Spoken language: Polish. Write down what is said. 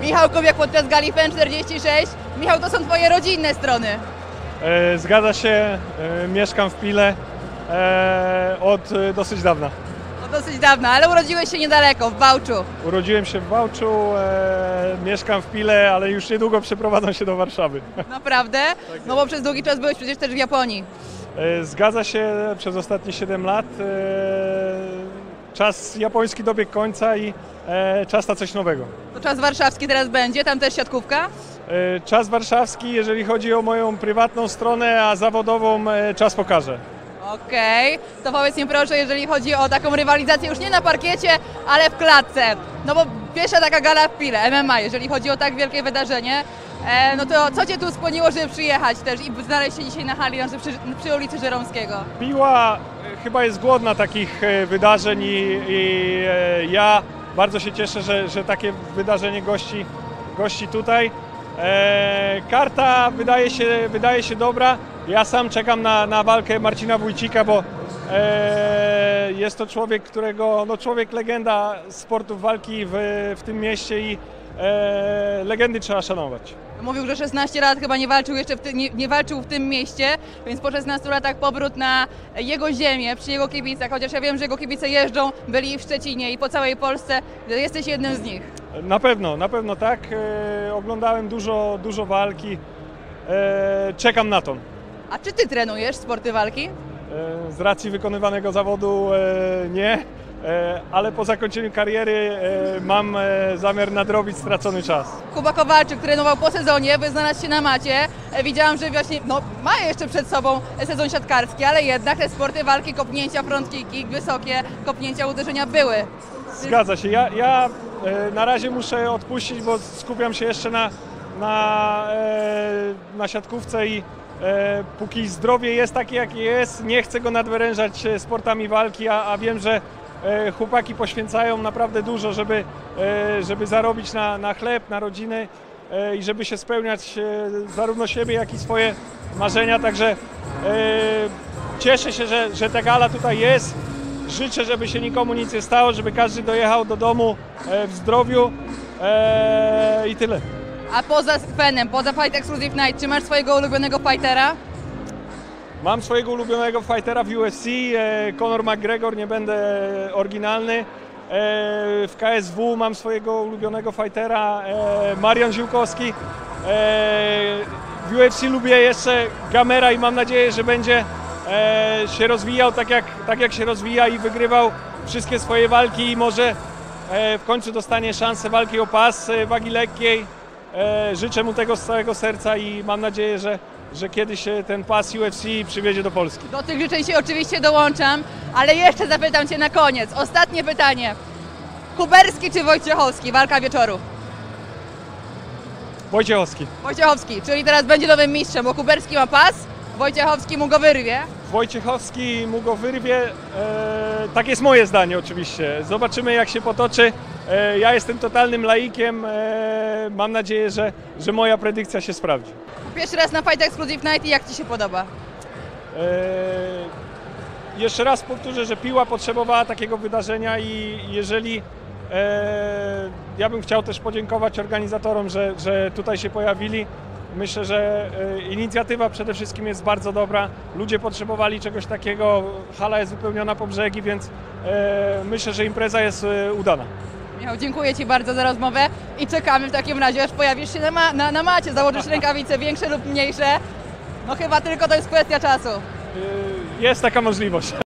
Michał Kubiak podczas gali FEN 46. Michał, to są twoje rodzinne strony. Zgadza się, mieszkam w Pile od dosyć dawna. Od dosyć dawna, ale urodziłeś się niedaleko, w Wałczu. Urodziłem się w Wałczu, mieszkam w Pile, ale już niedługo przeprowadzam się do Warszawy. Naprawdę? No bo przez długi czas byłeś przecież też w Japonii. Zgadza się, przez ostatnie 7 lat. Czas japoński dobiegł końca i czas na coś nowego. To czas warszawski teraz będzie, tam też siatkówka? Czas warszawski, jeżeli chodzi o moją prywatną stronę, a zawodową czas pokaże. Okej, to powiedz mi proszę, jeżeli chodzi o taką rywalizację już nie na parkiecie, ale w klatce. No bo pierwsza taka gala w Pile, MMA, jeżeli chodzi o tak wielkie wydarzenie, no to co cię tu skłoniło, żeby przyjechać też i znaleźć się dzisiaj na hali przy ulicy Żeromskiego? Piła chyba jest głodna takich wydarzeń i ja bardzo się cieszę, że takie wydarzenie gości tutaj. Karta wydaje się dobra. Ja sam czekam na walkę Marcina Wójcika, bo jest to człowiek, człowiek legenda sportów walki w tym mieście i legendy trzeba szanować. Mówił, że 16 lat chyba nie walczył jeszcze nie walczył w tym mieście, więc po 16 latach powrót na jego ziemię, przy jego kibicach, chociaż ja wiem, że jego kibice jeżdżą, byli w Szczecinie i po całej Polsce, jesteś jednym z nich. Na pewno tak. Oglądałem dużo walki. Czekam na to. A czy ty trenujesz sporty walki? Z racji wykonywanego zawodu nie, ale po zakończeniu kariery mam zamiar nadrobić stracony czas. Kuba Kowalczyk trenował po sezonie, by znalazł się na macie. Widziałam, że właśnie ma jeszcze przed sobą sezon siatkarski, ale jednak te sporty walki, kopnięcia, front kicki, wysokie kopnięcia, uderzenia były. Zgadza się. Ja na razie muszę odpuścić, bo skupiam się jeszcze na siatkówce i póki zdrowie jest takie, jakie jest, nie chcę go nadwyrężać sportami walki, a wiem, że chłopaki poświęcają naprawdę dużo, żeby zarobić na chleb, na rodziny i żeby się spełniać zarówno siebie, jak i swoje marzenia. Także cieszę się, że ta gala tutaj jest. Życzę, żeby się nikomu nic nie stało, żeby każdy dojechał do domu w zdrowiu i tyle. A poza FEN-em, poza Fight Exclusive Night, czy masz swojego ulubionego fightera? Mam swojego ulubionego fightera w UFC, Conor McGregor, nie będę oryginalny. W KSW mam swojego ulubionego fightera, Marian Ziółkowski. W UFC lubię jeszcze Gamera i mam nadzieję, że będzie się rozwijał tak jak się rozwija i wygrywał wszystkie swoje walki i może w końcu dostanie szansę walki o pas wagi lekkiej. Życzę mu tego z całego serca i mam nadzieję, że kiedyś ten pas UFC przywiezie do Polski. Do tych życzeń się oczywiście dołączam, ale jeszcze zapytam cię na koniec. Ostatnie pytanie. Kuberski czy Wojciechowski? Walka wieczoru. Wojciechowski. Wojciechowski, czyli teraz będzie nowym mistrzem, bo Kuberski ma pas, Wojciechowski mu go wyrwie. Wojciechowski mu go wyrwie. Tak jest moje zdanie oczywiście. Zobaczymy, jak się potoczy. Ja jestem totalnym laikiem. Mam nadzieję, że moja predykcja się sprawdzi. Pierwszy raz na Fight Exclusive Night i jak ci się podoba? Jeszcze raz powtórzę, że Piła potrzebowała takiego wydarzenia i jeżeli ja bym chciał też podziękować organizatorom, że tutaj się pojawili. Myślę, że inicjatywa przede wszystkim jest bardzo dobra. Ludzie potrzebowali czegoś takiego, hala jest wypełniona po brzegi, więc myślę, że impreza jest udana. Michał, dziękuję ci bardzo za rozmowę i czekamy w takim razie, aż pojawisz się na macie, założysz rękawice większe lub mniejsze. No chyba tylko to jest kwestia czasu. Jest taka możliwość.